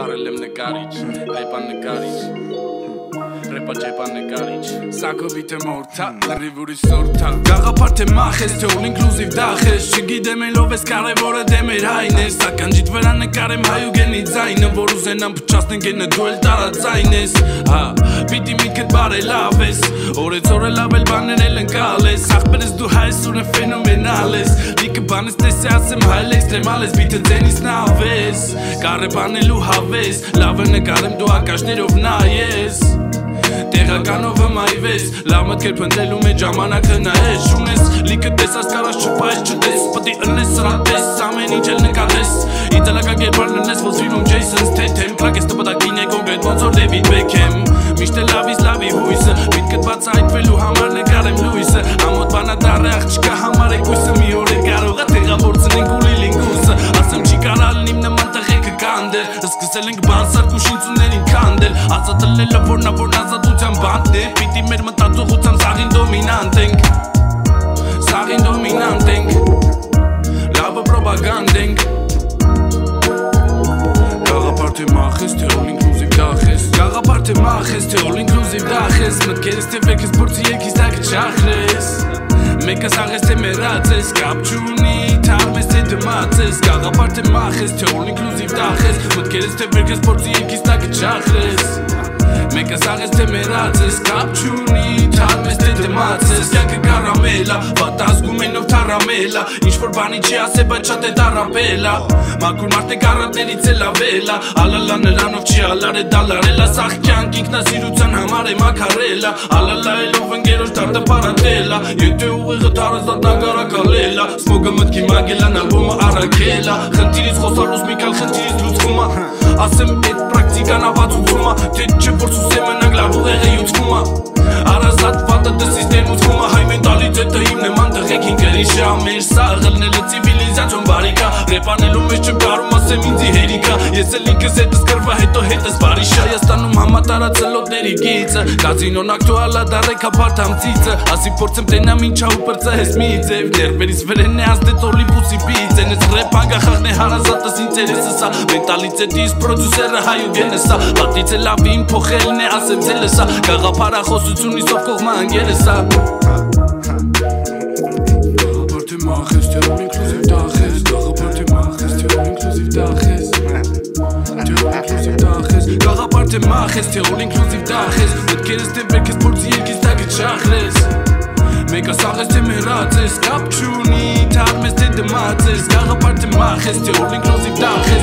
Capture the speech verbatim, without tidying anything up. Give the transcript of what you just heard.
Արել եմ նկարիչ, ռեպան նկարիչ Ռեպա ջեպան նկարիչ Սակովիտ եմ որդա, լրիվ ուրիշ սորթա Գաղապար թե մախ ես, թե all inclusive դախ ես Չգիտեմ էլ ով ես կարևորը դեմ էր այն ես Սականջիտ վրա նկարեմ հայուգենի ձայնը Որ ուզենամ փչացնենք ենը դու էլ տարածայն ես Հա, պիտի միտքդ բարելավ ես Օրեց օրը լավ էլ բաներ էլ ընկալ ես Ախպերս դու հայ ես ուրը ֆենոմենալ ես Լիքը բան ես տեսի ասեմ հայ էքստրեմալ ես Բիթը ձենից նավ ես Կարե բանելու հավես Լավը նկարեմ դու ակաշներով նայես Տեղականով հմայվես Լավ մտքեր պնդելու մեջ ժամանակը նայես Շունես լիքը տեսած կարած չպայես չտես Պտի ընես սրատես ամեն ինչ էլ նկատես Իտալական կերպարն ընես ոնց ֆիլմում Ջեյսոն Սթեթեմ Պրագես տպտակին է կոնկրետ ոնց որ Դեվիդ Բեքեմ Միշտ է լավից լավի հույսը Միտքդ բացահայտվելու համար նկարեմ լույսը Ամոթ բանադար է աղջկա համար է կույսը Մի օր է կարող է տեղավորցնենք ու լիլինգուսը Ասեմ չի կարալ իմ նման տղեկը կանդել Սկսել ենք բան սարկուշինցուներին կանդել Ազատելելը որ նա որ ազատության բանդ է Պիտի մեր մտածողության սաղին դոմինանտ ենք Սաղին դոմինանտ ենք Լավը պրոպագանդ ենք Գաղապար թե մախ ես, թե all inclusive դախ ես Գաղապար թե մախ ես, թե all inclusive դախ ես Մտքերս թե վեքս բորցի երկիս դակը չախրես Մեկը սաղես թե մերած ես, կապ չունի Թարմ ես թե դմած ես Գաղապար թե մախ ես, թե all inclusive դախ ես Մտքերս թե վեքս բորցի երկիս դակը չախրես Մեկը սաղես թե մերած ես, կապ չունի Թարմ ես թե դմած ես Կյանքը կարամելա, վատ ազգում են ով թարամելա Ինչ-որ բանի չի ասե, բայց շատ է տարապելա Մաքուր մարդ է կարատներից է լավելա Ալալա նրանով չի ալար է դալարելա Սաղ կյանք ինքնասիրության համար է մաքարելա Ալալա էլով ընգերոջ դարտը պարատելա Եթե ուղեղը տարազատ նագարակալելա Սմոգը մտքի մագելան ալբոմը առակելա Խնդիրից խոսալուս մի կալ խնդիրից լուծվում Ասեմ էդ պրակտիկան ավացուցում Թե չէ որ սուսեմ մնակ լավ ուղեղ է յուծվում Արազատ վատը դսիս ներմուցվում Հայ մենտալիտետը իմ նման տղեք ինքերին շամեր Սաղլնելը ծիվիլիզացիոն բարիկա Ռեպանելու մեջ չկարում ասեմ ինձի հերիկա Ես էլ ինքս հետս կրվա հետո հետս բարիշա Հայաստանում համատարածելոտների գիծը Կազինոն ակտուալա դարեքա պարթամ ծիծը Ասի փորձեմ տենամ ինչա ու պրծա ես մի ձև Ներվերից վրեն է ազդեց օրլի պուսի պիծ Ենեց ռեպ անգախաղն է հարազատս ինձերեսը սա Մենտալիտետիս պրոդյուսերը հայուգենը սա Պատից է լավ իմ փոխելն է ասեմ ձելը սա Գաղափարախոսությունից ով կողմա անգերը սա Գաղապար թե մախ ես, թե all inclusive դախ ես Գաղապար թե մախ ես, թե all inclusive դախ ես Թե all inclusive դախ ես Գաղապար թե մախ ես, թե all inclusive դախ ես Մտքերս թե վերքես փորձի երկիս դակը չախրես Մեկը սաղես թե մերած ես, կապ չունի Թարմ ես թե դմած ես Գաղապար թե մախ ես, թե all inclusive դախ ես